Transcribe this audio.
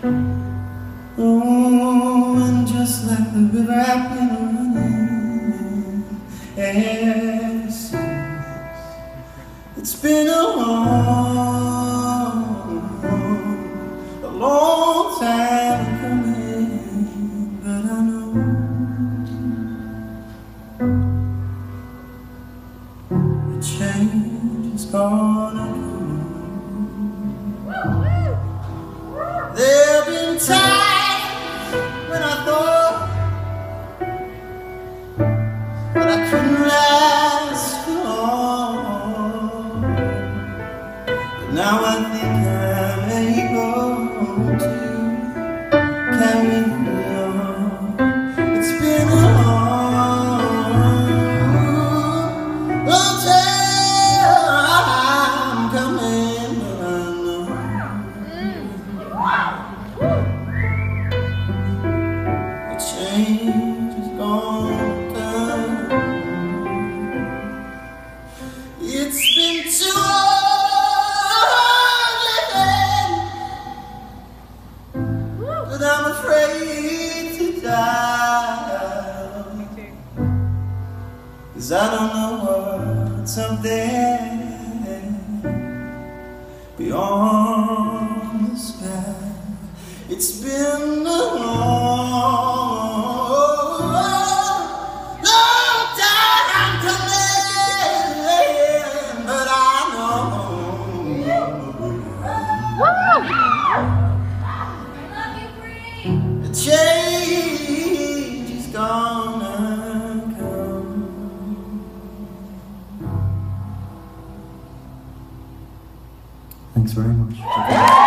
Oh, and just like the river I've been running ever since. It's been a long time coming, but I know the change is gonna come. There've been times when I thought that I couldn't last for long, but now I think I'm able to carry on. It's been a long time coming, but I know the change is gonna come. It's been too hard living, but I'm afraid to die, 'cause I don't know what's up there beyond the sky. It's been a long time coming, but I know the change is gonna come. Thanks very much.